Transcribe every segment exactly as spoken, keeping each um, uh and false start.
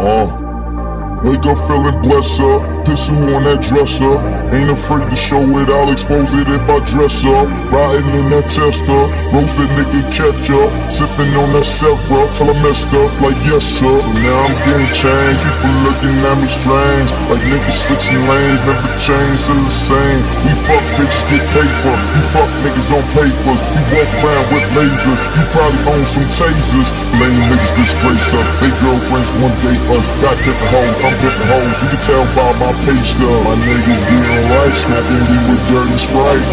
Uh, wake up feeling blessed up, pistol on that dresser. Ain't afraid to show it, I'll expose it if I dress up. Riding in that tester, roasted nigga catch up. Sipping on that Sevra, till I messed up like yes sir. So now I'm getting changed, people looking at me strange. Like niggas switching lanes, never change, still the same. We fuck bitches, get paper, you fuck niggas on papers. We walk around with lasers, you probably own some tasers. Lame niggas disgrace us, they girlfriends one day us. Got tipping hoes, I'm tipping hoes, you can tell by my pay stub. My niggas getting right, smoking weed with dirty Sprite.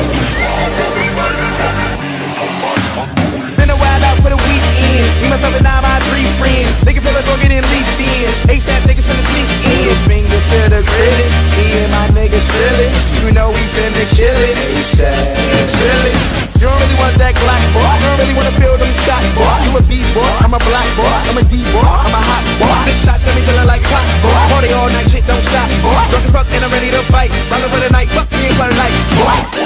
Been a while out for the weekend, me, myself and I, my three friends. Nigga feel like go get in leaped in, ASAP niggas finna sneak in. Finger to the grilling, me and my niggas feelin'. You know we finna kill it, ASAP, really. You don't really want that Glock, boy. You don't really wanna feel them shots, boy. You a B boy, I'm a black boy, I'm a D boy, I'm a hot boy. Big shots got me feeling like clock, boy. Party all night, shit don't stop, boy. Drunk as fuck and I'm ready to fight. Rollin' for the night, fuck me and for the night, boy.